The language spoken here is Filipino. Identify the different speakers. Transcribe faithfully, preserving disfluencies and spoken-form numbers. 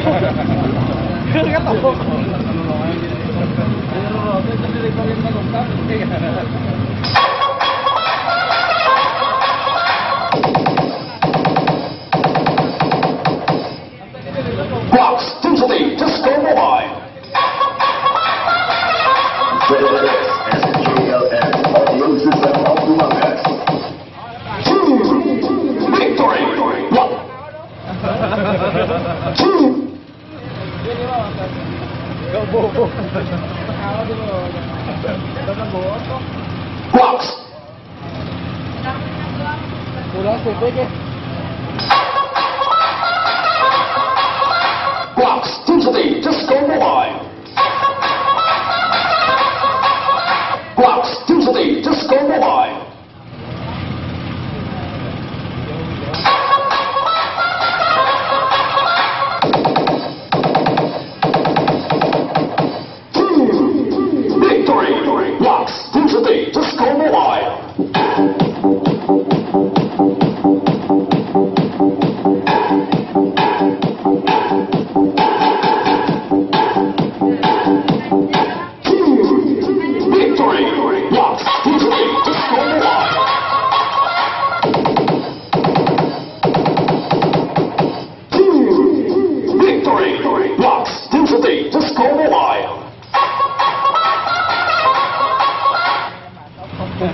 Speaker 1: Blocks, Tinsley, Disco Mobile.
Speaker 2: This is K L S Audio System of Lumangkas.
Speaker 1: Two, victory. One, two. Blocks. Blocks, Tinsley, Disco Mobile. Blocks, Tinsley, Disco Mobile. Two, victory. Blocks, Tinsley, Disco Mobile. Victory! Blocks!